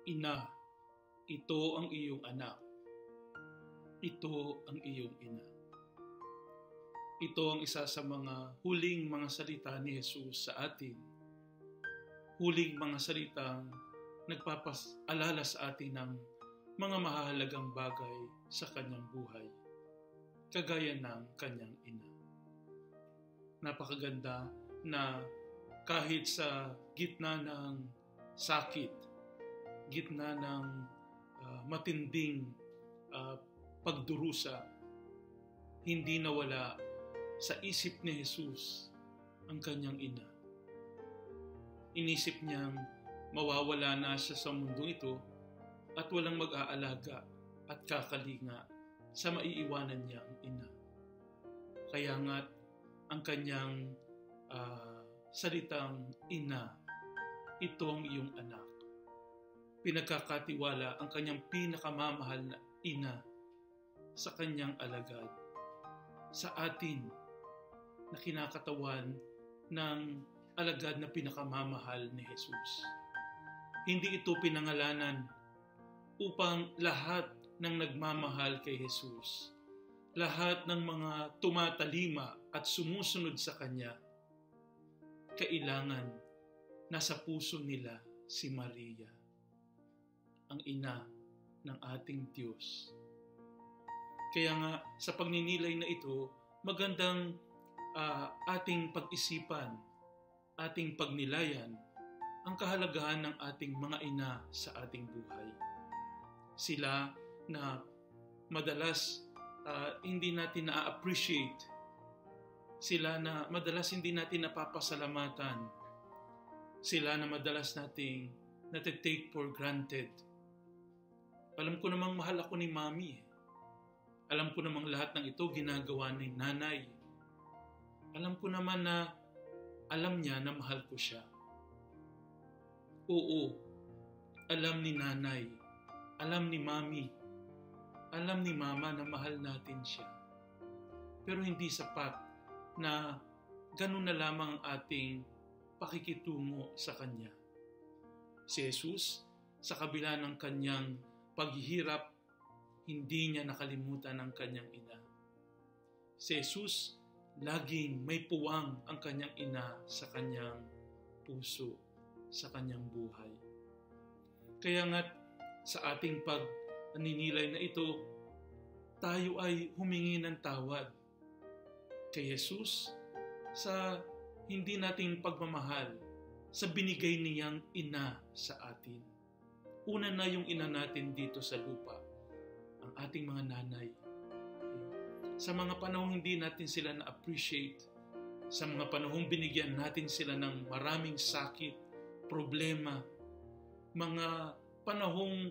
Ina, ito ang iyong anak. Ito ang iyong ina. Ito ang isa sa mga huling mga salita ni Jesus sa atin. Huling mga salitang nagpapaalala sa atin ng mga mahalagang bagay sa kanyang buhay, kagaya ng kanyang ina. Napakaganda na kahit sa gitna ng sakit, gitna ng matinding pagdurusa, hindi nawala sa isip ni Jesus ang kanyang ina. Inisip niyang mawawala na siya sa mundong ito at walang mag-aalaga at kakalinga sa maiiwanan niyang ina. Kaya nga't ang kanyang salitang ina, ito ang iyong anak. Pinagkakatiwala ang kanyang pinakamamahal na ina sa kanyang alagad, sa atin na kinakatawan ng alagad na pinakamamahal ni Jesus. Hindi ito pinangalanan upang lahat ng nagmamahal kay Jesus, lahat ng mga tumatalima at sumusunod sa Kanya, kailangan nasa puso nila si Maria, ang ina ng ating Diyos. Kaya nga sa pagninilay na ito, magandang ating pag-isipan, ating pagnilayan ang kahalagahan ng ating mga ina sa ating buhay. Sila na madalas hindi natin na-appreciate, sila na madalas hindi natin napapasalamatan, sila na madalas nating nati-take for granted. Alam ko namang mahal ako ni Mami. Alam ko namang lahat ng ito ginagawa ni Nanay. Alam ko naman na alam niya na mahal ko siya. Oo, alam ni Nanay, alam ni Mami, alam ni Mama na mahal natin siya. Pero hindi sapat na ganun na lamang ang ating pakikitungo sa Kanya. Si Jesus, sa kabila ng Kanyang paghihirap, hindi niya nakalimutan ang Kanyang ina. Si Jesus, laging may puwang ang Kanyang ina sa Kanyang puso, sa Kanyang buhay. Kaya nga't sa ating pagninilay na ito, tayo ay humingi ng tawad kay Jesus sa hindi nating pagmamahal sa binigay niyang ina sa atin. Una na yung ina natin dito sa lupa, ang ating mga nanay. Sa mga panahong hindi natin sila na-appreciate, sa mga panahong binigyan natin sila ng maraming sakit, problema, mga panahong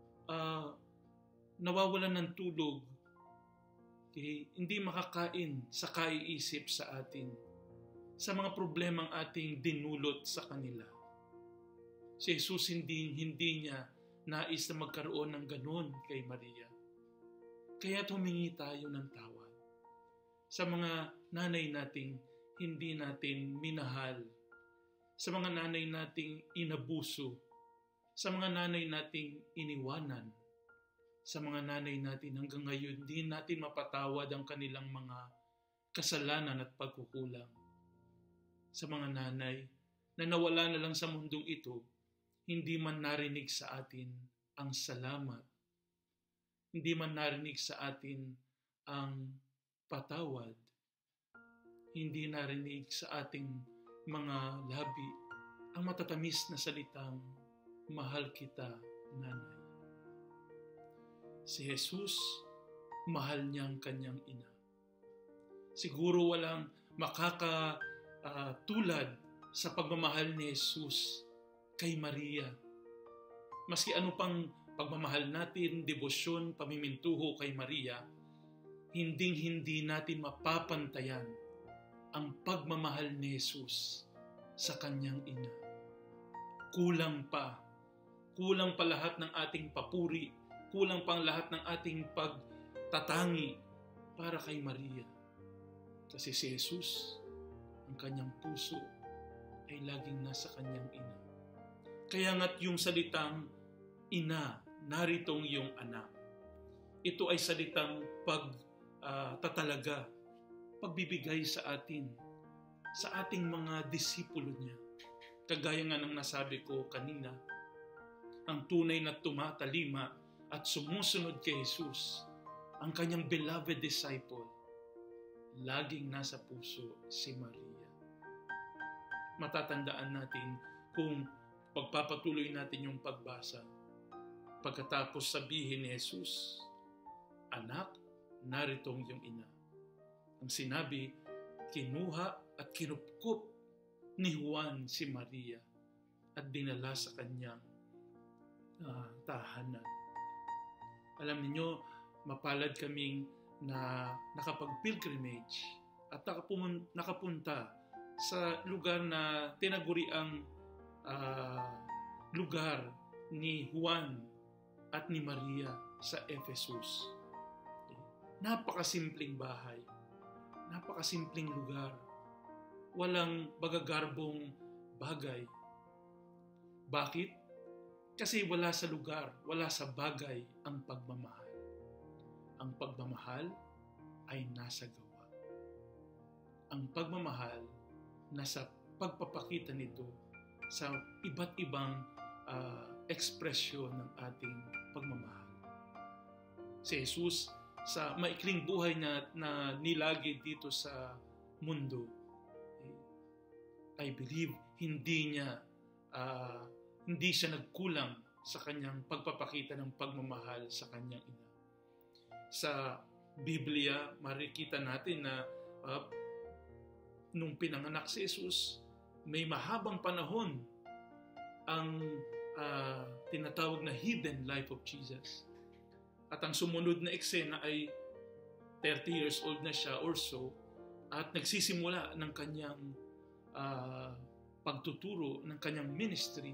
nawawalan ng tulog, hindi makakain sa kaiisip sa atin, sa mga problemang ating dinulot sa kanila. Si Jesus hindi niya nais na magkaroon ng ganon kay Maria. Kaya humingi tayo ng tawad sa mga nanay nating hindi natin minahal, sa mga nanay nating inabuso, sa mga nanay nating iniwanan, sa mga nanay natin hanggang ngayon hindi natin mapatawad ang kanilang mga kasalanan at pagkukulang. Sa mga nanay na nawala na lang sa mundong ito, hindi man narinig sa atin ang salamat, hindi man narinig sa atin ang patawad, hindi narinig sa ating mga labi ang matatamis na salitang, mahal kita, Nanay. Si Jesus, mahal niya ang kanyang ina. Siguro walang makakatulad sa pagmamahal ni Jesus kay Maria. Maski ano pang pagmamahal natin, debosyon, pamimintuho kay Maria, hinding-hindi natin mapapantayan ang pagmamahal ni Jesus sa kanyang ina. Kulang pa lahat ng ating papuri, kulang pang lahat ng ating pagtatangi para kay Maria. Kasi si Jesus, ang kanyang puso ay laging nasa kanyang ina. Kaya nga't yung salitang Ina, naritong iyong anak. Ito ay salitang tatalaga, pagbibigay sa atin, sa ating mga disipulo niya. Kagaya nga ng nasabi ko kanina, ang tunay na tumatalima at sumusunod kay Jesus, ang kanyang beloved disciple, laging nasa puso si Maria. Matatandaan natin kung pagpapatuloy natin yung pagbasa, pagkatapos sabihin ni Jesus, "Anak, naritong iyong ina." Ang sinabi, kinuha at kinupkup ni Juan si Maria at dinala sa kanyang tahanan. Alam niyo, mapalad kaming na nakapag-pilgrimage at nakapunta sa lugar na tinaguriang lugar ni Juan at ni Maria sa Ephesus. Napakasimpleng bahay, napakasimpleng lugar, walang bagagarbong bagay. Bakit? Kasi wala sa lugar, wala sa bagay ang pagmamahal. Ang pagmamahal ay nasa gawa. Ang pagmamahal nasa pagpapakita nito sa iba't ibang ekspresyon ng ating pagmamahal. Si Jesus, sa maikling buhay na nilagay dito sa mundo, I believe hindi siya nagkulang sa kanyang pagpapakita ng pagmamahal sa kanyang ina. Sa Biblia, makikita natin na nung pinanganak si Jesus, may mahabang panahon ang tinatawag na hidden life of Jesus. At ang sumunod na eksena ay 30 years old na siya or so at nagsisimula ng kanyang pagtuturo, ng kanyang ministry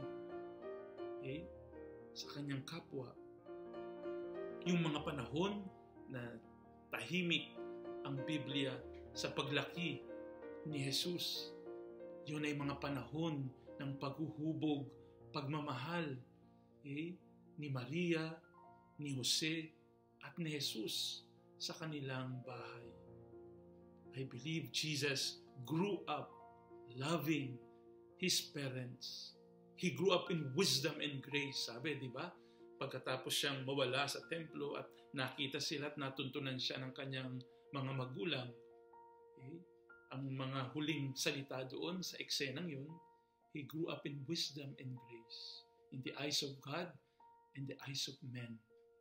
sa kanyang kapwa. Yung mga panahon na tahimik ang Biblia sa paglaki ni Jesus, yun ay mga panahon ng paghuhubog, pagmamahal ni Maria, ni Jose, at ni Jesus sa kanilang bahay. I believe Jesus grew up loving his parents. He grew up in wisdom and grace. Sabi, di ba? Pagkatapos siyang mawala sa templo at nakita sila at natuntunan siya ng kanyang mga magulang, ang mga huling salita doon sa eksenang yun, he grew up in wisdom and grace in the eyes of God and the eyes of men.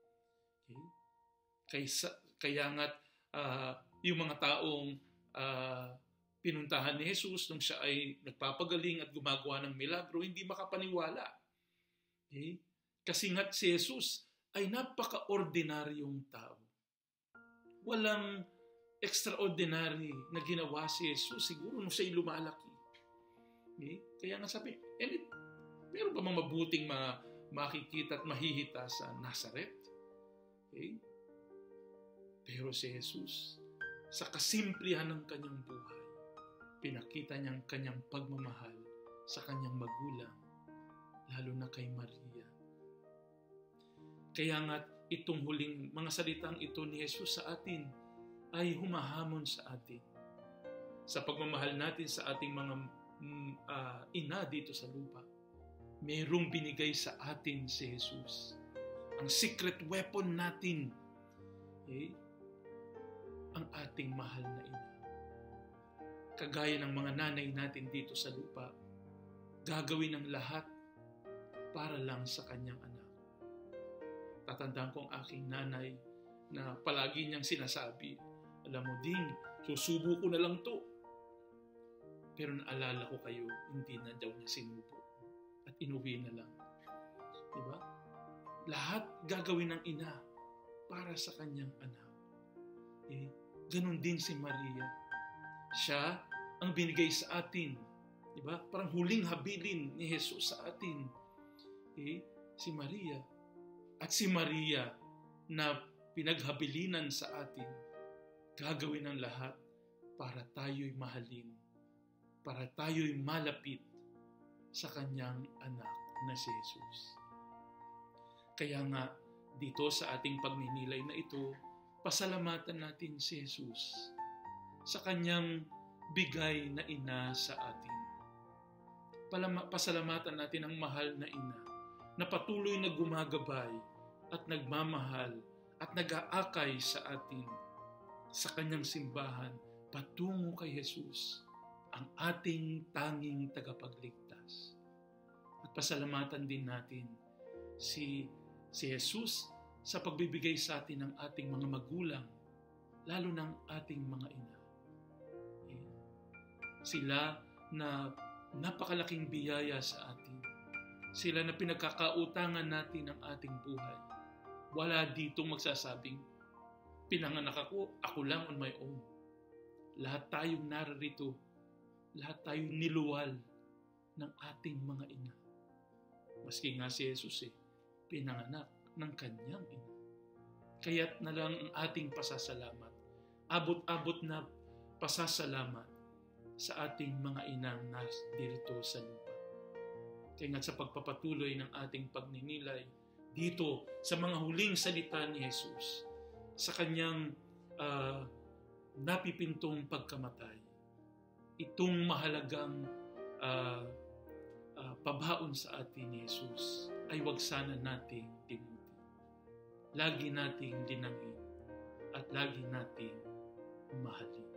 Kaya nga't yung mga taong pinuntahan ni Jesus nung siya ay nagpapagaling at gumagawa ng milagro, hindi makapaniwala. Kasi nga't si Jesus ay napaka-ordinaryong tao. Walang extraordinary na ginawa si Jesus siguro nung siya'y lumalaki. Kaya nga sabi, meron ba mga mabuting makikita at mahihita sa Nazareth? Pero si Jesus, sa kasimplihan ng kanyang buhay, pinakita niyang kanyang pagmamahal sa kanyang magulang, lalo na kay Maria. Kaya nga itong huling mga salitang ito ni Jesus sa atin ay humahamon sa atin. Sa pagmamahal natin sa ating mga ina dito sa lupa, mayroong binigay sa atin si Jesus. Ang secret weapon natin, ang ating mahal na ina. Kagaya ng mga nanay natin dito sa lupa, gagawin ang lahat para lang sa kanyang anak. Tatandaan ko ang aking nanay na palagi niyang sinasabi, alam mo Ding, susubo ko na lang to. Pero naalala ko kayo, hindi na daw niya sinubo at inuwi na lang. Diba? Lahat gagawin ng ina para sa kanyang anak. Ganon din si Maria. Siya ang binigay sa atin. Diba? Parang huling habilin ni Jesus sa atin. Si Maria. At si Maria na pinaghabilinan sa atin, gagawin ang lahat para tayo'y mahalin, para tayo'y malapit sa kanyang anak na si Jesus. Kaya nga, dito sa ating pagninilay na ito, pasalamatan natin si Jesus sa kanyang bigay na ina sa atin. Pasalamatan natin ang mahal na ina na patuloy na gumagabay at nagmamahal at nag-aakay sa atin sa kanyang simbahan patungo kay Jesus, ang ating tanging tagapagligtas. At pasalamatan din natin si Jesus sa pagbibigay sa atin ng ating mga magulang, lalo ng ating mga ina. Sila na napakalaking biyaya sa atin. Sila na pinagkakautangan natin ng ating buhay. Wala ditong magsasabing, pinanganak ako lang on my own. Lahat tayong narito, lahat tayong niluwal ng ating mga ina. Maski nga si Jesus pinanganak ng kanyang ina. Kaya't na lang ang ating pasasalamat. Abot-abot na pasasalamat sa ating mga inang narito sa lupa. Kaya nga sa pagpapatuloy ng ating pagninilay dito sa mga huling salita ni Jesus, sa kanyang napipintong pagkamatay, itong mahalagang pabaon sa atin ni Jesus ay wag sana nating tinuti. Lagi nating dinangin at lagi nating mahalin.